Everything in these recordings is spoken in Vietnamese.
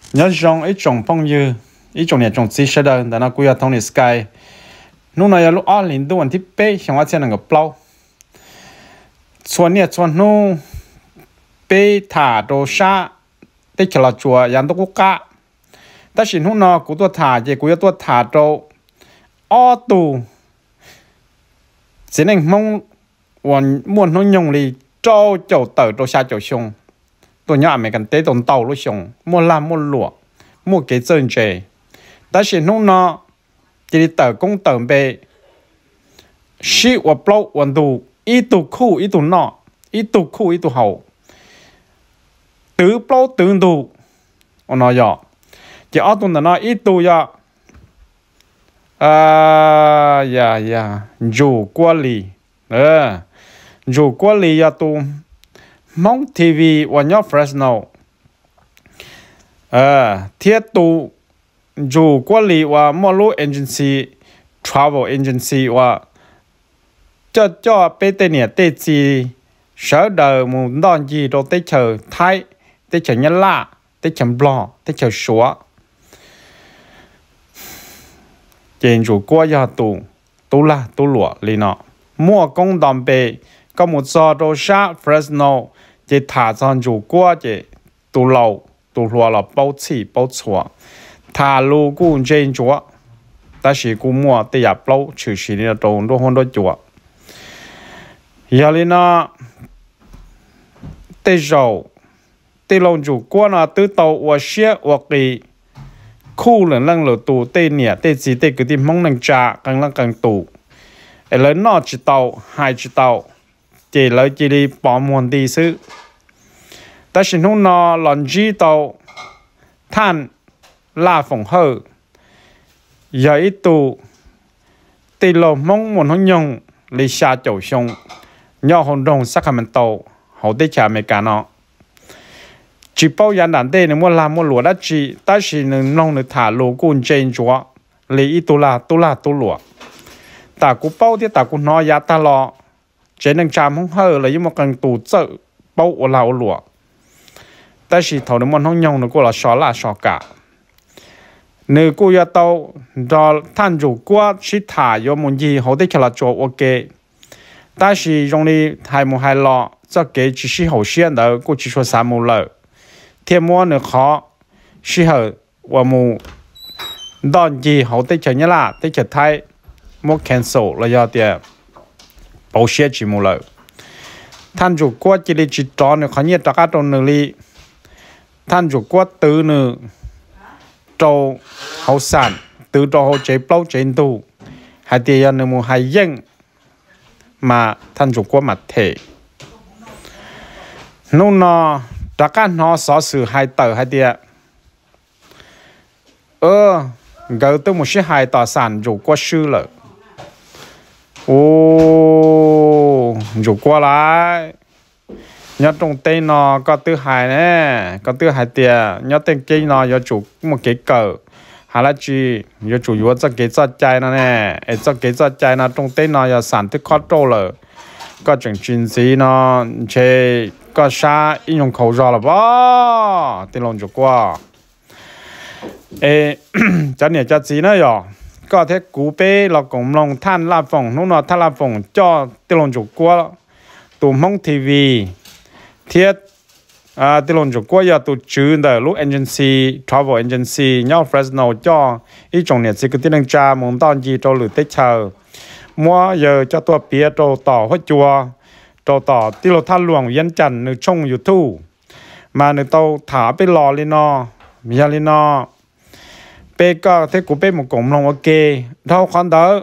nhớ trong ít trồng phong như ít trồng nhà trồng xí sẽ đời đã nó quy thông sky lúc này lúc ở liền tôi ăn thịt bê xong ở trên là ngập lâu xuân nhiệt xuân nu bê thả đồ sa để cho là chùa yến tôi cũng cả ta xin hôm nào cũng tôi thả chỉ cũng tôi thả đồ ở tù chỉ nên mong muốn nó nhung đi cho chậu tờ đồ sa chậu sông tôi nhớ mấy cái tế tồn tàu lúc sông mua làm mua lụa mua cái chân chế ta xin hôm nào chỉ tờ công tờ bê sĩ và bao hoàn đủ ít tụ khu ít tụ nọ ít tụ khu ít tụ hậu tứ bao tứ đủ ông nói rõ chỉ ở tuần đó ít tụ ya dù qua lì dù qua lì ya tụ mong TV và nhớ Fresno thiết tụ dù qua lì và molu agency travel agency và cho bé tên này tên gì sở đời muốn đón gì đồ tết chờ thái tết chờ nhân lạ tết chờ blo tết chờ số trên chủ qua gia tụ là tụ lụa lì nọ mua công đòn bề có một số đồ sa Fresno chỉ thả sang chủ qua chỉ tụ lầu tụ lụa là bao chi bao chua thả lô cũng trên chúa ta chỉ cũng mua tây áp lâu trừ chỉ là đồ đồ hôn đồ chúa giờ lên nó tây dầu tây lồng chủ quan là tứ tàu và xe và cái khu lần lần lửa tù tây nhẹ tây gì tây cái tim mong năng trả càng lần càng tù ở lớn nó chỉ tàu hai chỉ tàu chỉ lấy chỉ đi bỏ muôn đi xứ ta xin hôm nó lần chỉ tàu than la phòng hơ giờ ít tù tây lồng mong muốn hôn nhung lấy xa chậu sông nhỏ hồn đồng Sacramento hậu tây trả mấy cả nó chỉ bao giờ đàn tây nếu mua làm mua lúa đã chỉ ta chỉ nên nông được thả lúa cuốn trên chúa lấy ít tu lúa ta cũng bao thì ta cũng nói giá ta lo chỉ nên chạm không hơ lấy một cần tủ chợ bao là lúa ta chỉ thầu nếu mua không nhông nó cũng là xó cả nếu cô ya tàu đó than chủ qua chỉ thả vô một gì hậu tây trả là chỗ ok ta chỉ dùng đi hai một hai lọ cho cái chỉ是好些的过去说三木了天摸呢好适合我们当地好的成日啦的就太莫 cancel 了要点保险节目了ท่าน主过这里只找呢看见大家都努力ท่าน主过từ呢找好散từ找好这包这度还得要呢么还硬màท่านchủ qua mặt thể nô nó đã các nó xóa sự hai tờ hai địa gỡ tôi một số hai tờ sản chủ qua sư lợ chủ qua lại nhớ trong tên nó có thứ hai nè có thứ hai địa nhớ tên kia nó do chủ một cái cờ hay là chỉ do chủ yếu cho cái cho trái nó nè cho cái cho trái nó trong tên nó do sản thức khó trâu lợ có chuyện chuyện gì nó chơi có sa应用口罩了吧？电龙就qua，这年这几呢哟，个睇古北落共龙摊拉风，弄到摊拉风，叫电龙就qua了，杜蒙 TV， 贴电龙就qua要杜主的路 agency travel agency， nhau Fresno 叫一种呢，这个电龙家蒙到几周路得chờ， mua giờ cho tôi biết đồ tỏ hết chùa đồ tỏ tí lô than luồng yên chăn nữ trong YouTube mà nữ tàu thả bê lò lên nó mía lên nó bê có thế của bê một cổng lòng ok đâu khoan đó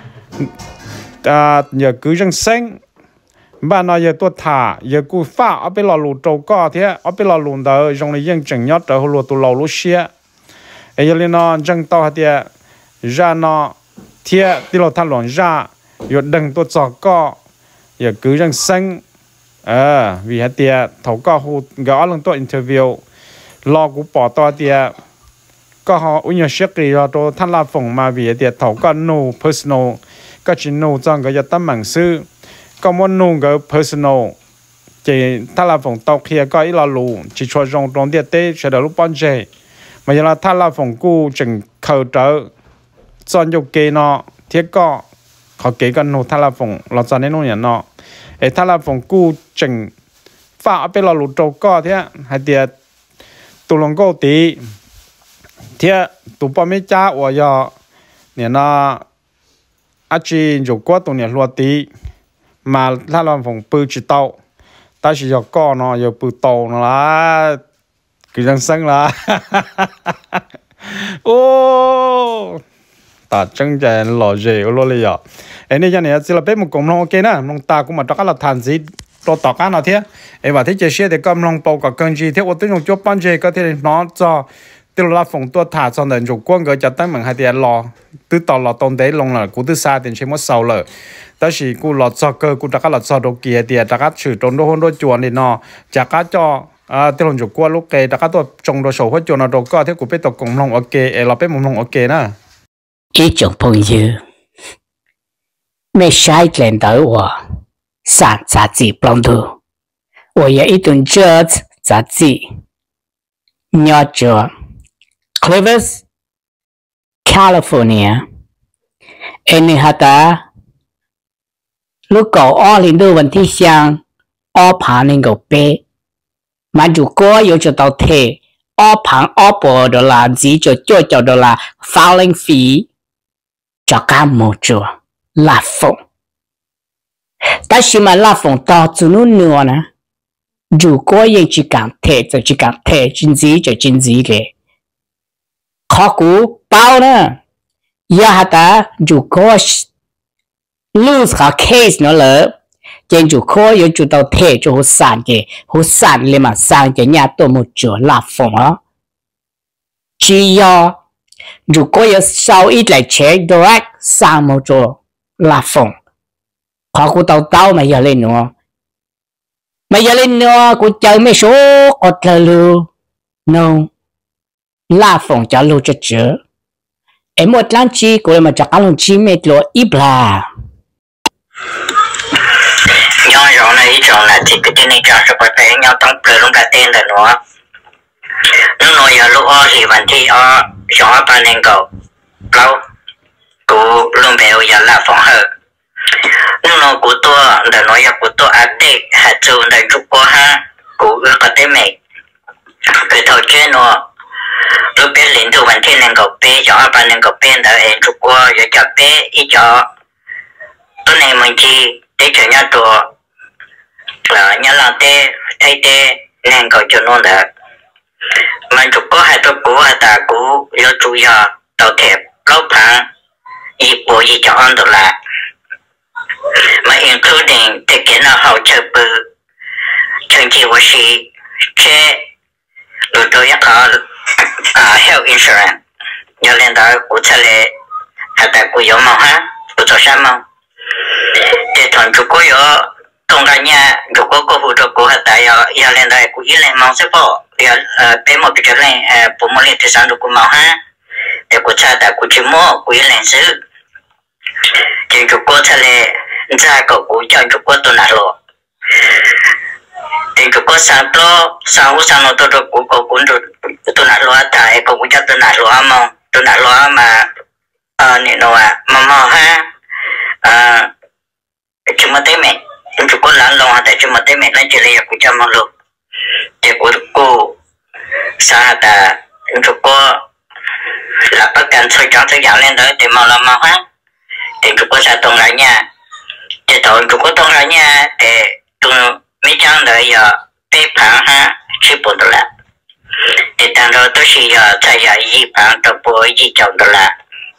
giờ cứ răng xanh bà nói giờ tôi thả giờ cứ phá ở bê lò lụt trâu có thế ở bê lò lụt đó trong này yên chừng nhót trở lụt tụ lò lụt xia giờ lên nó răng tàu thì ra nó thiệt tí lô than luồng ra giờ đừng tôi cho có giờ cứ răng xanh vì hạt tiệt thầu có hồ gõ lần tôi interview lo cũng bỏ to tiệt có họ uống nhiều sức thì rồi tôi thanh la phòng mà vì hạt tiệt thầu có no personal có chỉ no trong cái tâm mạng sư có muốn no cái personal chỉ thanh la phòng tàu kia có ít là lù chỉ cho trong tiệt tết sẽ được lúc bao giờ mà giờ là thà là phòng cũ chừng khởi trở chọn dục kê nó thiết có họ kêกันnó thà là phòng là chọn nên nó nhận nó ấy thà là phòng cũ chừng phá bên là lụt trâu có thế hay tiệt tụ lòng câu tí thế tụ bao mấy cha ở giờ nè nó anh chị dùng qua tụ nè lúa tí mà thà là phòng bự chỉ tàu ta chỉ giờ có nó giờ bự tàu nó là cứ răng xăng là ô ta chân chạy lò dễ ở lò lì à ấy nên cho nên chỉ là bé một cùng long ok nè long ta cũng mà chắc là thành gì to tọt cái nào thế ấy và thế chế xe thì cầm long bao cả cân gì thế tôi dùng cho ban chế có thể nó cho từ là phòng tua thả cho nên dùng quân cái cho tới mình hai tiền lò từ tàu lò tông đấy long là cũng từ xa tiền chỉ mất sau rồi đó là cũng lọt cho cơ cũng chắc là cho đồ kia thì chắc là sử dụng đồ hôn đồ chuồn thì nó chắc là cho tiêu dùng quân lúc cái chắc là tôi trồng đồ sầu hết chuồn nó đồ có thế cũng biết tôi cùng long ok là biết một long ok nè 一种朋友，没晒见到我，上杂志帮助，我有一顿折子杂志，叫做 Clevis California， ini hata lúc cậu ở lên đô vấn thị sang ở phán nên cậu bé, mà dù có yêu cho tao thể ở phán ở bộ đó là gì cho đó là filing fee cho cả một chỗ là phòng, ta chỉ mà là phòng tao chú nó nữa nè, dù có yêu chỉ cảm thể chính gì cái khó cú bao nè, giờ hata dù có lose cả case nó lỡ, trên dù có yêu chủ tao thể cho hồ sản lên mà sang cái nhà tôi một chỗ là phòng á, chỉ do dù có yêu sau ít lại check direct sang một chỗ là phòng, khó của tao mà giờ lên nữa, của chơi mấy số có thờ lưu, no, là phòng cho lưu cho chữa, em một lần chi của em mà chắc ăn chi mấy lúa ít là, nhau rồi này rồi là thì cái tên này cho số phải nhau tổng cử luôn cả tên là nữa, nó nói giờ lúc ở thì vẫn thì ở chỗ ba nên cầu lâu cụ luôn béo giờ là phòng hợp nó cụ tôi là nói giờ cụ tôi áp đế hạt châu là chụp qua ha cụ ước có tên mày cái thầu trên nó lúc bé lên từ vẫn thì nên cầu bé chỗ ba nên cầu bé là em chụp qua giờ cho bé ít cho tôi này mình chỉ để cho nhau tôi là nhà làm tê thay tê nên cầu cho nó được mình chụp có hai tôi cũ hai ta cũ yêu chú ý tàu thép lâu tháng ý bộ gì cho ăn được là mà including tất cả nó hậu trợ bự chương trình của sĩ chế rồi tôi có health insurance nhớ lên đó của cha lệ hai ta của yếu màu ha của cho sao màu để thằng chụp có yếu công cả nhà chụp có phụ trợ của hai ta yếu lên đó của yếu lên màu sẽ bỏ bé một cái này bộ môn liên sang được của màu ha để của cha đã của chim mô của yên lãnh sư thì chụp cô cha lệ ra cậu của cho chụp cô tôi nạt lộ thì chụp cô sang nó tôi được của cậu cũng được tôi nạt lộ tại cậu cũng cho tôi nạt lộ mà tôi nạt lộ mà nè nó mà màu ha chúng mà thấy mẹ chụp cô lãng lòng tại chúng mà thấy mẹ nói chuyện là của cha màu lộ thì của cô sao ta chụp cô là bất cần xoay tròn thứ dạo lên tới thì màu là màu ha thì chụp cô sẽ tung ra nha thì thôi chụp cô tung ra nha để tung mấy trang đợi giờ bê phẳng ha chỉ bốn đô la thì tăng rồi tôi chỉ giờ thay giờ gì phẳng tập bộ gì chọn đô la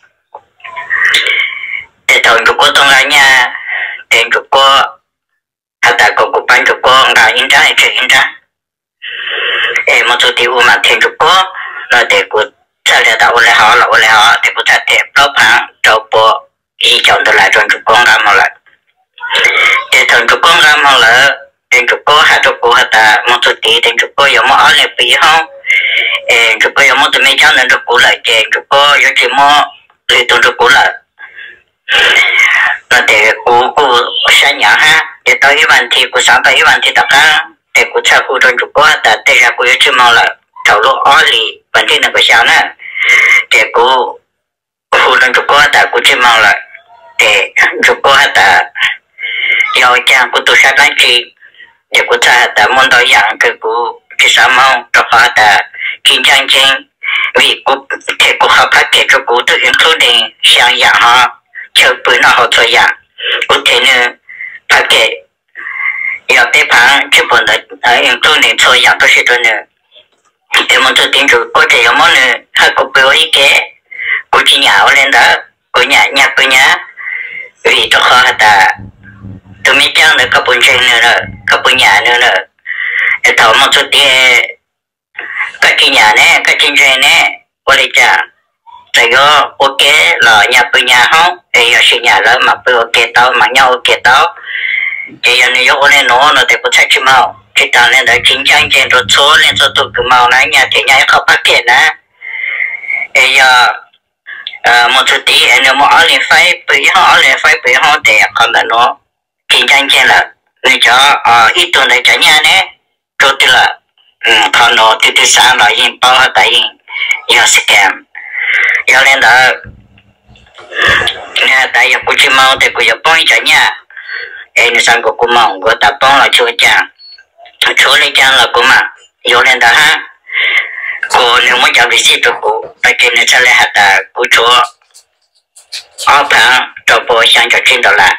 thì thôi chụp cô tung ra nha thì chụp cô hay ta có bán chụp cô đã in ra hay chưa in ra em một số điều mà thiên chụp cô nó để cô sao để tạo lại họ để cô ta thể bao phẳng trâu bộ ý chọn được lại trong chụp con ra mà lại để thằng chụp con ra mà lại để chụp cô hai chụp cô hai ta một số tí để chụp cô giống ở lại bị không chụp cô giống một tụi mấy cháu nên chụp cô lại để chụp cô giống chỉ mua để tụi chụp cô lại nó để cô sáng nhở ha để tớiวันที่cô sáng tớiวันที่tất cả để cô cha cô trong chụp cô hai ta để ra cô chỉ mua lại thầu lô ở lì vấn đề là có sao nè để cô khu đang chụp qua ta cô chỉ mong là để chụp qua ta yêu chàng cô tôi sát đánh chi để cô ta ta muốn đòi dạng cái cô chỉ sao mong cho họ ta kinh doanh trên vì cô để cô học phát triển cho cô tự including sang dạng họ chờ bữa nào họ thôi dạng cô thể nữa phát triển yêu tế phán chứ còn là including thôi dạng tôi sẽ tôi nữa để muốn tự tin chủ có thể có món nữa hay cô biểu ý kế cô chỉ nhạo lên đó cô nhạc cô nhá vì cho họ ta tôi mới chẳng được các bốn chân nữa các bốn nhà nữa để thảo một chút đi các chị nhà này các chị chơi này có thể chả tại do ok là nhà cô nhà không thì giờ sinh nhà lớn mà tôi ok tao mà nhau ok tao thì giờ nếu có lên nó thì có thể chịu mau chỉ tao lên đấy chính trang trên rồi số lên số tụi cái màu này nhà thì nhà không phát triển á thì giờ một chút tí nếu mà ở liền phải bị họ thì còn là nó chính trang trên là người cho ít tuần để trả nhà này rồi thì là còn nó thì sáng là yên bao hết tại yên giờ scam giờ lên đó nhà tại giờ cô chỉ mau thì cô giờ bón trả nhà em sang cô mong cô ta bón là chúa lấy chàng là cô mà giờ lên đó ha cô nếu muốn chào vị sĩ tụi cô tại cái này sẽ lại hạt cô chúa ở phẳng cho bố sang cho trên đó là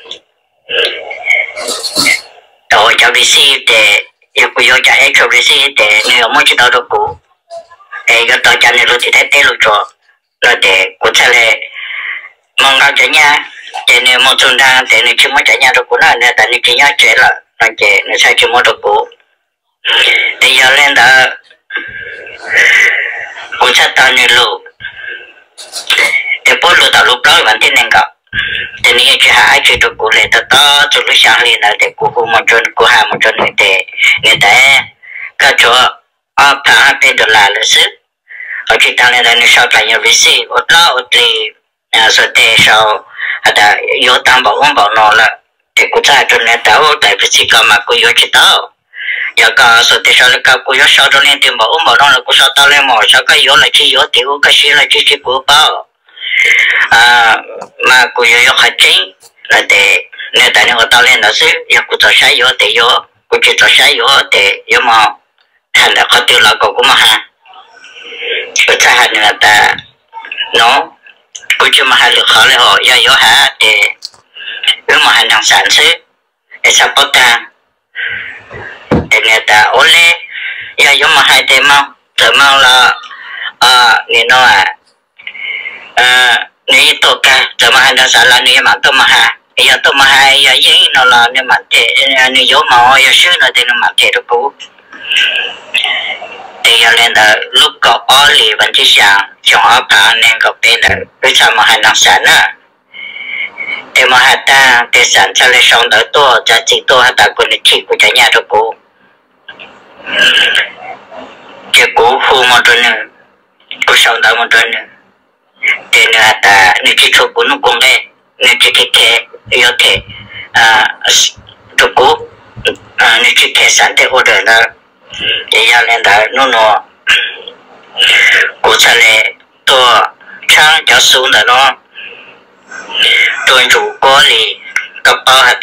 rồi chào vị sĩ để yêu cô yêu trả cho vị sĩ để nếu muốn chỉ đạo được cô cái tao chăn này luôn thì thấy tê luôn cho rồi để cô sẽ lại mong đau cho nhà để nếu một tuần đang để nếu chưa muốn trả nhà được cô là nên tại nếu chỉ nhớ chuyện là nói chuyện nếu sai chưa muốn được cô thì giờ lên đó cô sẽ tạo nên lũ để bố lũ tạo lúc đó vẫn tin nên gặp để nếu chỉ hai chuyện được cô lại đó từ lúc sáng lên là để cô một chân cô hai một chân người ta các chỗ ở phá tên đồ là sự ở chỉ tăng lên là nếu sau lại nhiều vị sĩ ở đó ở thì rồi để sau ada yếu tăng bảo ông bảo nó là để cô ta cho nên tao tại vị sĩ cơ mà cô yếu chỉ tao giờ cả rồi để sau là cô yếu sau cho nên tiền bảo ông bảo nó là cô sau tao lên mỏ sau cái yếu là chỉ yếu thì cái gì là chỉ cô bảo mà cô yếu hạt chính là để nên tại nếu tao lên là sự giờ cô tao sai yếu để yếu cô chỉ tao sai yếu để yếu mà thành là khó tiêu là cô cũng mà ha cô ta hành là ta nó cô chưa mà hành được khó là họ do yếu hả để nếu mà hành hàng sản xuất để sao có ta để người ta ổn lên do yếu mà hai thế mau là nên nó nếu tổ ca tự mà hành hàng sản là nếu mà tôi mà ha giờ tôi mà hai giờ giấy nó là nếu mà thế nếu yếu mà giờ xứ nó thì nó mà thế được cũ thì giờ lên là lúc có ở lì vẫn chỉ sáng trong ở phá nên có tên là với sao mà hành năng sản á thì mà hạt ta thì sản cho lên xong tới tôi cho chị tôi hạt ta của lịch chỉ của cả nhà đó cô thì cô khu một tuần nữa cô xong tới một tuần nữa thì nữa hạt ta nếu chỉ thuộc của nó cũng đây nếu chỉ cái yếu thể thuộc cô nếu chỉ cái sản thì ô đời là thì giờ lên đó nó cô sẽ lại tôi trang cho xuống đó nó tôi chủ có thì cấp bao hạt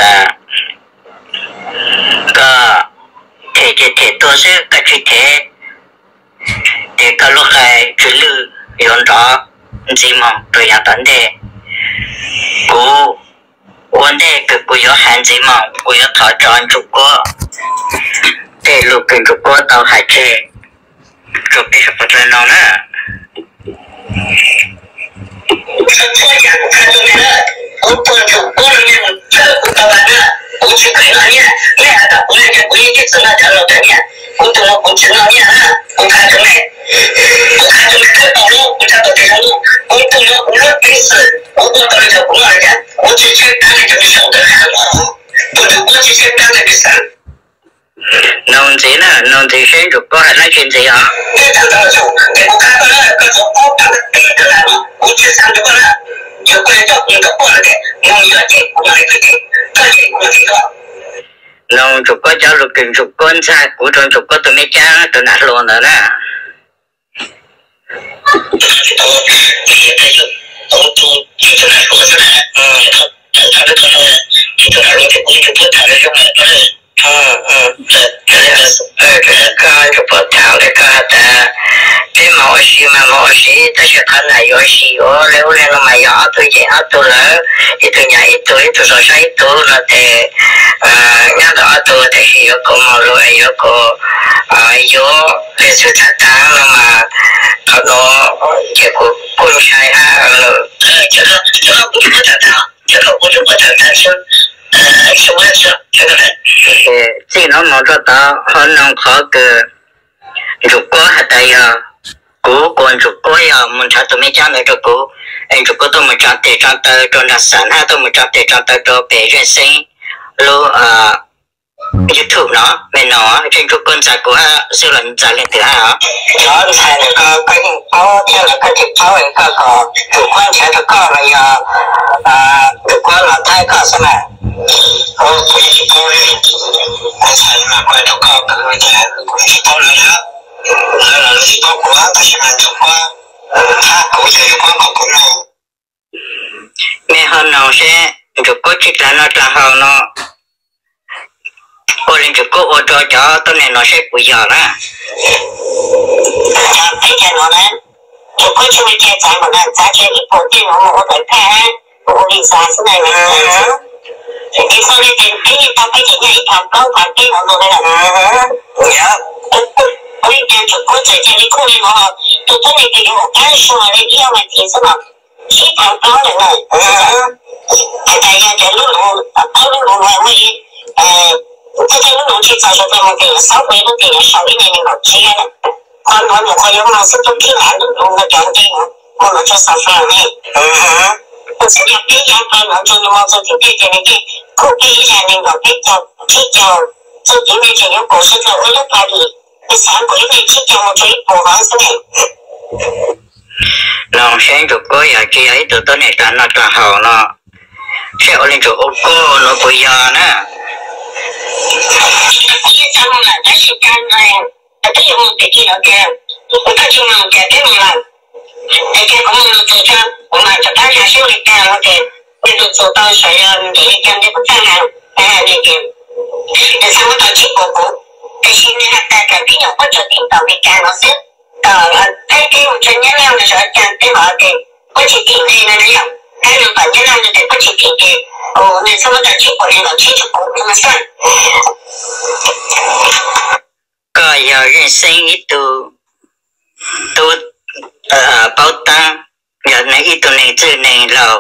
có thể tôi sẽ cái chuyện thế để cái lúc này chủ lưu yon đó gì mà tôi nhận tận thế cô vấn đề cái cô yếu hạn gì mà cô yếu thọ chọn chủ có để lúc cái chủ có tao hại chế chủ cái sự phát triển nó nè cũng tôi chủ có những chờ của tao là cũng chỉ phải là nhá nghe là cũng là cái cái sự là trả lời đấy nhá cũng tôi nó cũng chỉ nói nhá cũng khai cái này cái tao luôn cũng cho tôi thấy luôn cũng tôi nó cũng rất cái sự cũng tôi cho cũng là nhá cũng chỉ chơi cái này cho cái sự cái hàng đó tôi cũng chỉ chơi cái này cái sản nông gì nè nông thì sẽ được có nói chuyện gì hả cái thằng đó chủ cái cô cá đó là cái chỗ có cái cái là cũng chỉ sang được là nhiều cái cho những cái con này nông như là chị cũng là cái chị cũng là đó nông chụp có cháu được kinh chụp con xa của trong chụp có tụi mấy cha tụi nát luôn rồi nè 都也开始都就是来说是来，他这个就是来说就不是不谈的用来，这就不谈了，的。这毛西嘛毛西，但是他那有西哦，留来了嘛要对见啊对了，一对年一对，多少下一对了的，伢子啊对，但是有个毛路，有个有类似他当了嘛，他说结果滚下呀，这个不是不谈谈，这个不是不谈谈是。什么事？这个这能摸着到，可能考个，如果还得要，如果要，我们差都没讲那个股，如果都没讲到中那山哈，都没讲到到北人生，路YouTube เนาะไม่เนาะจริงทุกคนจากกูฮะสื่อหลังจากเรียนถือฮะย้อนใช่แล้วก็ยิ่งเอาเที่ยวแล้วก็ที่เอาเองก็ทุกคนใช้ทุกคนเลยทุกคนหลังท้ายก็สมัยโอ้คุยที่กูเลยใช่มากกว่าทุกคนก็เลยแต่คุยที่กูเลยแล้วเราที่กูว่าแต่ฉันทุกคนถ้ากูจะอยู่กับกูเลยไม่หันเอาใช่ทุกคนคิดแล้วนะจะเอาเนาะcô lên chụp cô ô tô cho tôi này nó sẽ bùi giờ đó. Thấy cái nó đấy, chụp cô chui cái trái mà làm trái cái ít bộ tiền nó một cái cái, bộ đi xa thế này này. Thì sau này thì cái tao cái chuyện này thằng con thằng kia nó rồi là. Dạ. Ôi cái chụp cô chạy chạy đi cô lên nó, tôi này cái cái số này yêu mà thì sao mà khi thằng con này này. Cái này cái lúc ngoài这些路去找说他们给稍微的给少一点那个资源的，我有老师都去哪路的讲解我们就少说了我这里给养班了，就那么就给那个可给一下那个给叫这里面就有故事的，我有把你3个月去叫我追播放是的。lòng sen chụp có giờ chị ấy từ tới này ta nó ta hào nó sẽ ở lên chụp ô cô nó bây giờ nè bây giờ nó là cái sự can này cái gì mà cái gì đó kìa cái gì mà cái mà là cái cũng là tự cho mà cho ta hạ xuống đi cả nó kìa bây giờ số tao sẽ để cái này cũng ta hàng này kìa để sao tao chịu bộ cái gì này ta cái nhỏ có cho tiền tao bị can nó xếp cái một chân nhớ leo là sợ can cái họ kìa có chỉ tiền này là nó cái nào bạn nhớ leo là có chỉ tiền kìa nên sao tao chịu bộ này nó chỉ chụp bộ mà sao có giờ人生一度包单giờ này ít tuổi này từ này lâu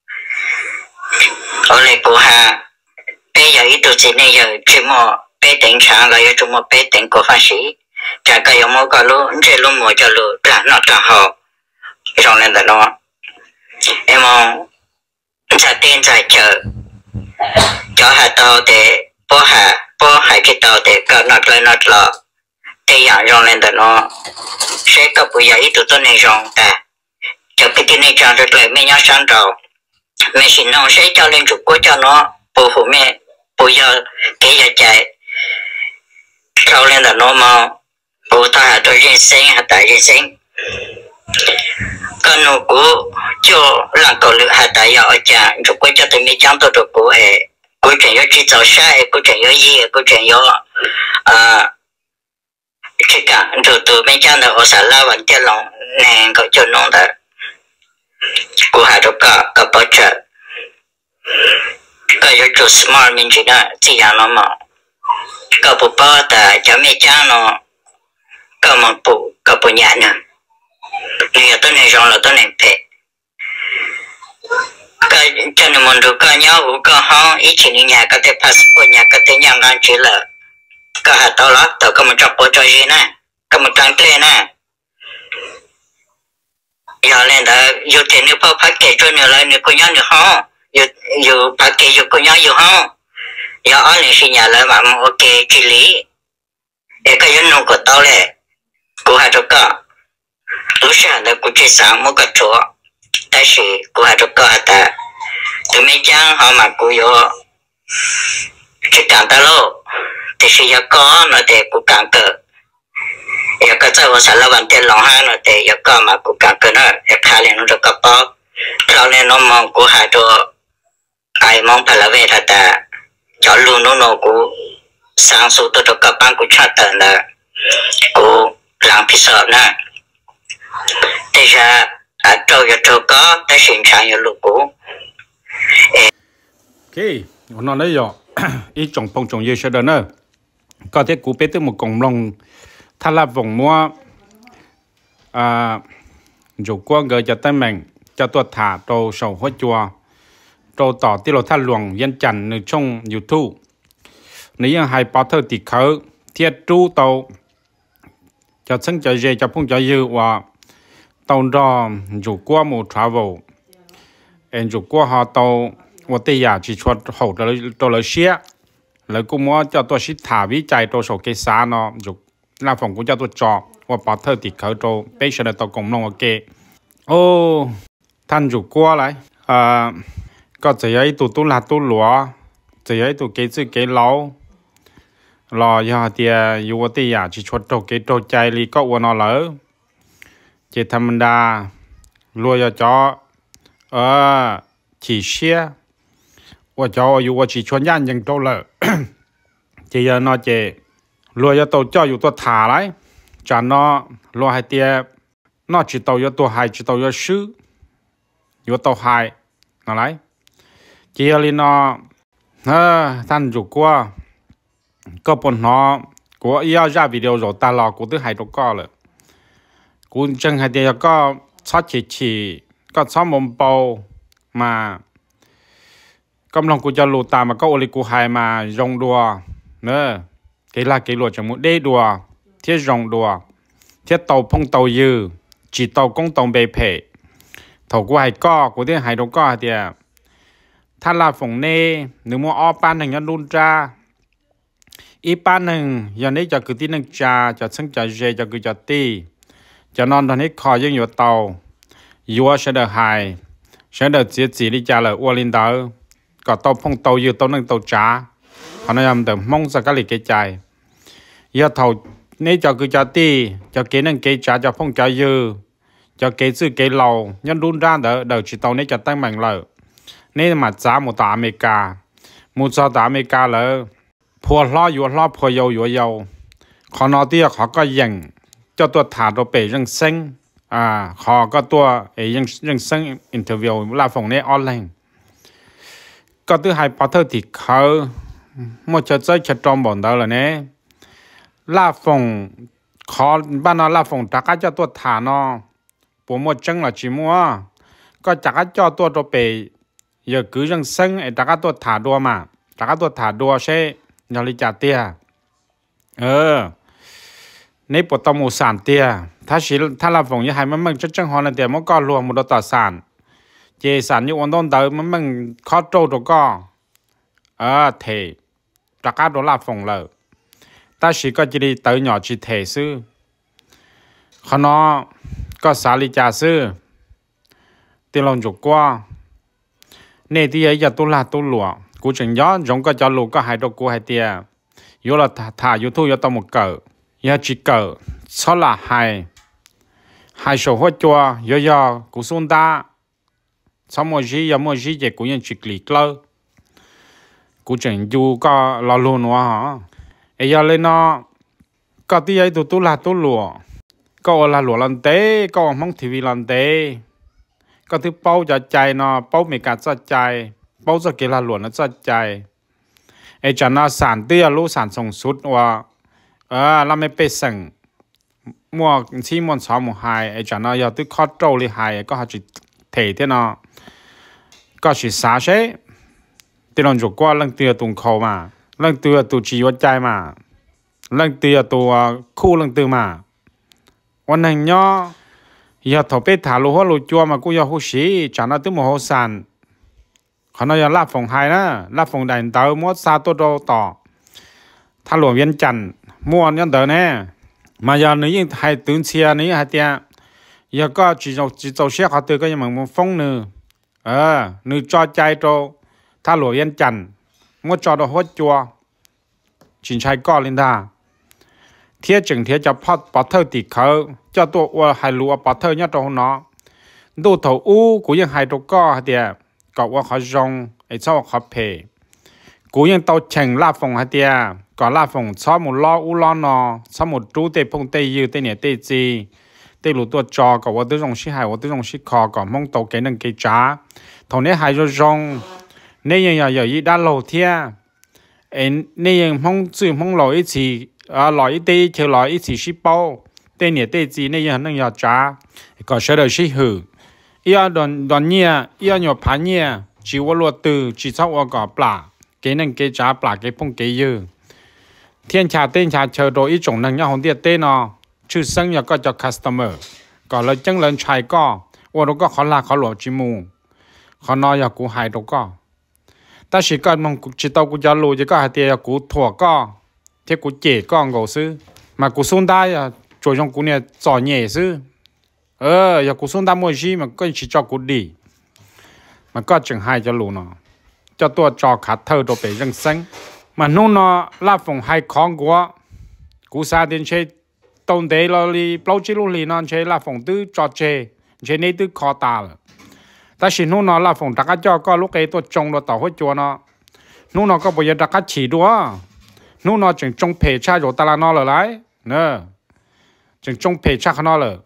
ở lại của hà bây giờ ít tuổi này giờ chỉ một bé tỉnh sáng là chỉ một bé tỉnh của phát sĩ chả có giống một cái lúc chỉ lúc một cho lúc là nó trả họ trong này đó em mong trả tiền trả chợ cho hà tàu để bỏ hà cái tàu để có nó lên nó lọ thì dạng trong này đó sẽ có bây giờ ít tuổi này trong ta cho cái này trong rất là mấy nhau sáng đầu mẹ xin nó sẽ cho lên chụp của cho nó bố phụ mẹ bây giờ cái giờ chạy sau lên là nó mà bố ta tôi riêng sinh hay tại riêng sinh con nó của cho làm cầu lựa hay tại ở nhà chụp của cho tôi mấy cháu tôi được của hệ của chuyện yêu chỉ giàu sai của chuyện yêu gì của chuyện yêu chỉ cả rồi từ mấy cháu nó ở xã la vẫn chơi lòng nè có cho nó đó của hai đứa cả bảo trợ cái yêu chủ smart mình chỉ là chỉ là nó mà cái bộ bao ta cho mấy cháu nó cái một bộ cái bộ nhà nữa nhiều tôi này rồi là tôi này phải cái cho nên mình được cái nhau của cái họ ít chỉ nhà cái passport nhà cái nhà ngang chỉ là cái hạt tao lót tao có một trăm bộ cho gì nè có một trang tiền nè giờ lên đó dù tiền nếu bao phát kể cho nhiều lại nếu có nhau nữa không dù phát kể dù có nhau dù không giờ ở này xin nhà lại mà ok chỉ lý để cái dân nông của tao này của hai đứa con lúc sáng đó của chị sáng một cái chỗ tại vì của hai đứa con ta tụi mấy chàng họ mà của yo chỉ cảm ta lô thì khi giờ có nó để của cảm cờ giờ cái chỗ sản là vấn đề lòng hai nó để giờ có mà cũng cả cái nó khai lên nó được cái bao sau này nó mong cũng hai đồ ai mong phải là về thật ta cho luôn nó cũng sang số tôi được các bạn cũng chắc tận là cũng làm phí sợ nè thế ra trâu có tới sinh sản như lúc cũ ok nó đấy rồi ít trồng phong trồng nhiều sẽ đỡ nữa có thể cú bé tới một cổng lòng thay là vòng mua dù qua gửi cho tay mình cho tôi thả trâu sầu hoa chùa trâu tỏ tiết lộ thay luồng dân chăn nơi trong YouTube nếu hai bảo thơ thì khởi thiết tru tàu cho sinh cho dễ cho phong cho dư và tàu đó dù qua một travel em dù qua họ tàu và tây giả chỉ cho hậu cho lời xe lời cũng muốn cho tôi ship thả vi chạy tôi sổ cái xa nó dù là phòng cũng cho tôi cho và bảo thơ thì khởi tôi bây giờ là tàu cùng nông ok ô thanh dù qua lại có chỉ ấy tụ là tụ lúa chỉ ấy tụ cái chữ cái lâu lò giờ thì dù tây giả chỉ cho tôi cái tôi chạy đi có uốn nó lỡ chỉ thầm đa lúa cho chỉ xe và cho dù chỉ cho nhân dân tôi lỡ chỉ giờ nó chỉ lúa cho tôi cho dù tôi thả lại cho nó lúa hai tia nó chỉ tàu cho tôi hai chỉ tàu cho sư dù tàu hai nó lấy chỉ là nó thanh chủ qua có bọn nó của yêu ra video rồi ta lo của thứ hai đâu có rồi cũng chẳng hai tia có sát chỉ có sát mồm bầu mà công lòng của cho lụt ta mà có ô của hai mà rong đùa nữa cái là cái luật trong một đế đùa thiết rong đùa thiết tàu phong tàu dư chỉ tàu công tàu bề phê thầu của hai co của thứ hai đâu có thìถ้าลาฝงเน่หรือมัวอ้อปานหนึ่งยันรุนจ้าอีปานหนึ่งยันนี้จะคือที่หนึ่งจ้าจะซึ่งจะเจจะคือจะตีจะนอนตอนนี้คอยังอยู่เตายัวเสด็จหายเสด็จเสียจีที่จะเลยอ้วนลินเตอก็เตาพงเตาอยู่เตาหนึ่งเตาจ้าเขานายำแต่มองสักการิเกใจยาเท่านี้จะคือจะตีจะเกนั่งเกจ้าจะพงจะยืจะเกซื้อเกเหล่ายันรุนร่างเดี๋ยวจิตเตานี้จะตั้งแม่งเลยนี่มาจ้าหมดตาอเมริกาหมดจ้าตาอเมริกาเลยพวกล้ออยู่ล้อพอยาวขอนอที่เขาก็ยังเจ้าตัวถาตัวเปย์ยังเซ็งเขาก็ตัวยังเซ็งอินเทอร์วิวลาฝงในออนไลน์ก็ตัวไฮพอเทอร์ที่เขาหมดจะใจจอมบ่นเดิมเลยเนี่ยลาฝงขอบ้านนอลาฝงตะก้าเจ้าตัวถานอผมหมดจังละจิมัวก็จากเจ้าตัวเปย์giờ cứ rằng sinh ấy ta tôi thả đua mà ta tôi thả đua sẽ nhà đi trả tiền nếu bộ tàu một sản tiềnถ้าเราฝงnhư hai mình chắc chắn họ là tiền mới có luôn một đợt tài sản chế sản như ổn định tới mình khó trâu được có thì ta đó là phồng lợ ta chỉ có chỉ đi tới nhỏ chỉ thể sư họ nó có xả lý trả sư tiền lòng chụp qua nên thì ấy giờ tôi là tôi lụa cú chừng gió giống có cho lụa có hai đôi cú hai tia yếu là thả yếu thu yếu tao một cỡ giờ chỉ cỡ sau là hai số hoa chua yếu cú xuân ta sau một gì giờ cú nhân chỉ lì lơ cú chừng du có lo luôn nữa hả giờ lên nó có tí ấy tôi là tôi lụa có là lụa lần té có mong tivi lần téก็ที่เป้าจะใจเนาะเป้ามีการจัดใจเป้าจะเกล้าหลวนแล้วจัดใจไอ้จันน่ะสารเตี้ยรู้สารส่งสุดว่าเราไม่ไปสั่งมัวที่มันสาวมัวหายไอ้จันน่ะอยากที่ข้อโจเลยหายก็หาจิเทเท่านาะก็สิสาเช่ที่เราจุกว่าเรื่องเตี้ยตุงเขามาเรื่องเตี้ยตัวชีวใจมาเรื่องเตี้ยตัวคู่เรื่องเตี้ยมาวันหนึ่งเนาะgiờ thầu bê thả lúa lúa chua mà cũng giờ hú xí chẳng nó tới một hồ sàn họ nói giờ lạp phòng hai đó lạp phòng đại tàu mua xa tôi đâu tỏ thả lúa viên chăn mua nhân tờ nè mà giờ nếu hai tướng xe nếu hai tia giờ có chỉ dầu xe họ từ cái mà phong nữa nữa cho chạy cho thả lúa viên chăn mua cho đồ hốt chua chính sai co lên ta thiết chừng thiết cho bỏ thơ tỉ khâu cho tôi hai lúa bỏ thơ nhá trong nó đồ thầu u của những hai đồ co thì có khó rong ấy sau khó phê của những tàu chèn la phòng hay thì có la phòng sau một lo u lo nó sau một chú tê phong tê yêu tê nhẹ tê gì tê lúa tua trò có tôi rong xí hai tôi rong xí kho có mong tàu cái nâng cái trả thầu này hai rồi rong nên giờ giờ ý đã lâu thia nên mong chữ mong lỗi chỉ lỗi tê chờ lỗi chỉ ship bao tê nhẹ tê gì nên giờ nâng giờ trả có sẽ được ship hử ia đoàn nhia ia nhỏ phá nhia chỉว่าluật từ chỉ sauว่าcó plà cái năng cái trả plà cái phong cái dư thiên trà tên trà chờ đồ ý chủng năng nhau hồng tiệt tên nó chữ sinh nhà có cho customer có lời chân lần trái cóว่าđâu có khó là khó lộ chỉ mù khó nói là cú hại đâu có ta chỉ cần mong chỉ tao cú giáo lùi chỉ có hai tiền cú thua có thế cú chế có ngầu sư mà cú xuống đai à rồi trong cú này giỏi nhẹ sư giờ cú xuống đai mua gì mà có chỉ cho cú đi mà có chừng hai cho lù nó cho tôi cho khát thơ đồ bể răng xanh mà nô nó là phòng hai con của cú xa đến chơi tông đấy là li bao nhiêu lúc li nó chơi là phòng tư cho chơi này tư khó ta rồi ta chỉ nô nó là phòng đặc cho có lúc ấy tôi trồng nó tàu hết chùa nó nô nó có bây giờ đặc chỉ đua nô nó chừng trồng phe cha rồi ta là nó rồi đấy nè chừng trồng phe cha nó rồi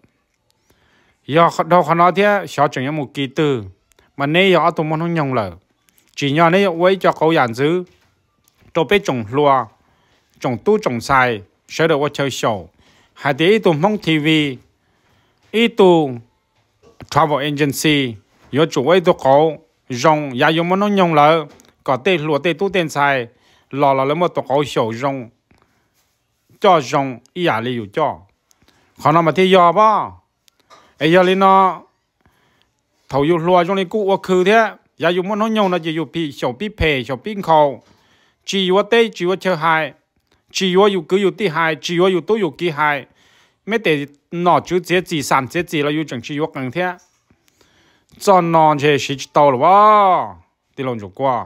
giờ đâu khó nói thế sao chừng một kỳ từ mà nay giờ tụi mình không nhung rồi chỉ nhờ nay quay cho cậu giản dữ tôi biết trồng lúa trồng tu trồng xài sẽ được qua chơi show hai đứa tụi mong TV ít tụi travel agency giờ chủ ấy tụi cậu rong nhà dùng mình không nhung rồi có tên lúa tên tu tên xài lò là một tụi cậu show rong cho rong ý à li cho còn nó mà thì giờ bao ấy giờ lên nó thầu yêu lúa trong này cũ khứ thế giờ dùng món nhông nó chỉ dùng pi sầu pi phe sầu pi khâu chỉ dùng tê chỉ dùng chơi hai chỉ dùng cứ dùng tí hai chỉ dùng tôi dùng kỹ hai mấy để nọ chú chế gì sản chế gì là dùng chẳng chỉ dùng cần thế cho nó chơi chỉ tàu rồi wow đi lòng chụp qua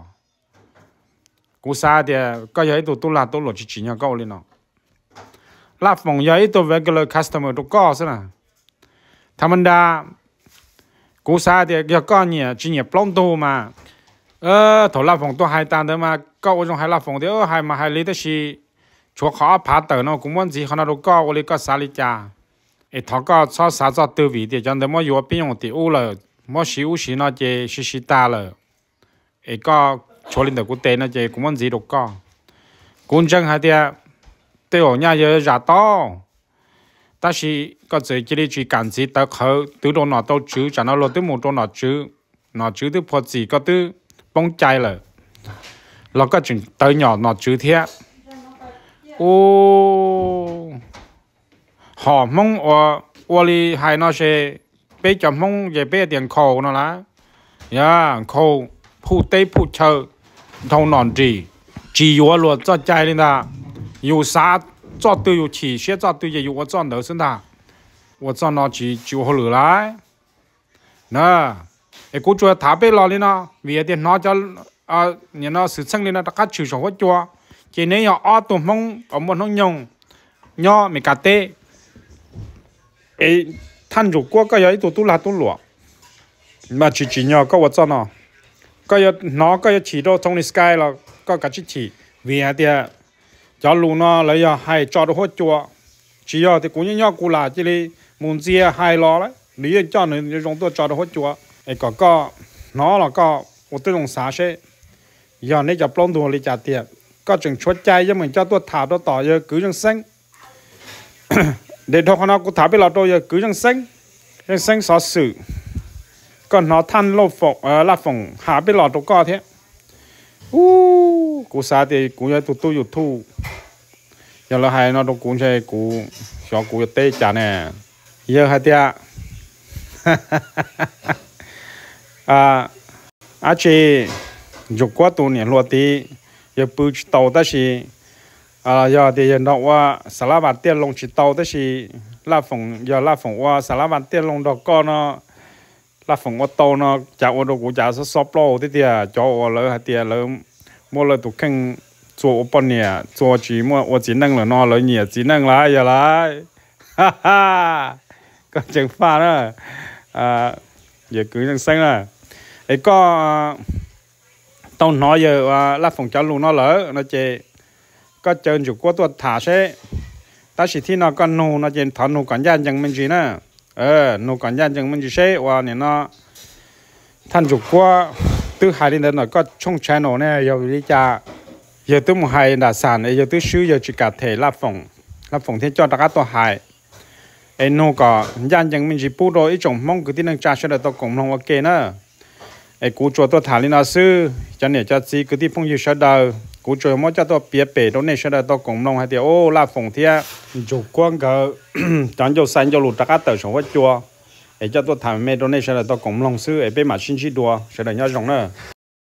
cú sa thì có giờ tôi là tôi lo chỉ nhau câu lên nó là phòng giờ tôi về cái lời customer tôi có thế nào thằng mình đã cú sa thì giờ có nhiều chỉ nhiều plong đồ mà thầu là phòng tôi hai tan đấy mà có trong hai là phòng thì hai mà hai lý đó là chúa khó phá tờ nó cũng muốn gì họ nó có cái có sa lý cha thọ có cho sa cho tư vị thì cho nên mà vừa bên用thì u là mà xíu xí nó chỉ xí ta là có cho lên được cái tên nó chỉ cũng muốn gì đâu có cũng chẳng hay thì tôi ở nhà giờ giả to ta chỉ có chỉ chỉ cảm thấy ta khờ từ đó nó đâu chữ cho nó lo tới một đó nó chữ tới phật gì có tới bông trái rồi nó có chừng tới nhỏ nó chữ thế ô họ mong ở đi hai nó sẽ bây giờ mong về bây tiền khổ nó lá khổ phụ tây phụ chờ thâu nón chỉ vô luôn cho trái lên ta有啥做都有起，学做都也有我做的是的，我做那就好了来，那，古主要台北老的呢，为的那叫你那事情的呢，大家就说我做，今年要二多梦，我们能用，要没搞得，摊主过个有一都拉都落，嘛只要个我做呢，个有那个有起到从你 sky 了，个个起，为的。cho lù nó lấy hai cho nó hốt chùa chỉ thì cũng như nhau cụ là chỉ đi muốn gì hai lo đấy lý cho nó dùng tôi cho nó hốt chùa có nó là có một tôi dùng xả xe giờ này cho plong đồ lấy trả tiền có chừng chốt chay cho mình cho tôi thả tôi tỏ giờ cứ răng xanh để thôi nó cũng thả biết là tôi giờ cứ răng xanh xóa xử còn nó than lô phộng là phộng hạ biết là tôi có thế cú sa thì cú giờ tôi yêu thu giờ là hai nó đâu cũng chơi cú cho cú tê chả nè giờ hai tia chị dục quá tu niệm luật thì giờ bự tàu đó là giờ thì giờ nó qua sả lá bát tiền lông chỉ tàu đó là phòng giờ là phòng qua sả lá bát tiền lông đó con nó là phòng qua tàu nó chả qua đâu cũng chả số shop lo thế thì cho qua lỡ hai tia lỡ mua lỡ tụ khăn 做半年做chỉ mua我只能了喏了你只能来呀来，哈哈，ก็จังฟ้านะอย่าcứจังxanhนะไอ้ก็ต้องnói giờ là phòng cháu luôn nó lỡ nó chê có chơi chủ của tôi thả xe ta chỉ thi nó con nô nó trên thằng nô còn gian chẳng mình gì nè nô còn gian chẳng mình gì xe và này nó thằng chủ của từ hai đến nó có trong channel này giờ đi cha giờ từ một hai đã sản giờ từ xứ giờ chỉ cả thể là phòng thế cho tất cả tôi hai em nô có gian chẳng mình chỉ bù đôi ít trong mong cứ tin năng cha sẽ được tôi cùng lòng ok nè em cú cho tôi thả lên nó sư cho nên cho gì cứ tin phong yêu sẽ đời cú cho mỗi cho tôi bịa bể đó này sẽ được tôi cùng lòng hay thì ô là phòng thế chủ quan cái chẳng cho sáng cho lụt tất cả tờ sống vật chua em cho tôi thả mẹ đó này sẽ được tôi cùng lòng sư em bên mà xin chỉ đùa sẽ được nhau rộng nữa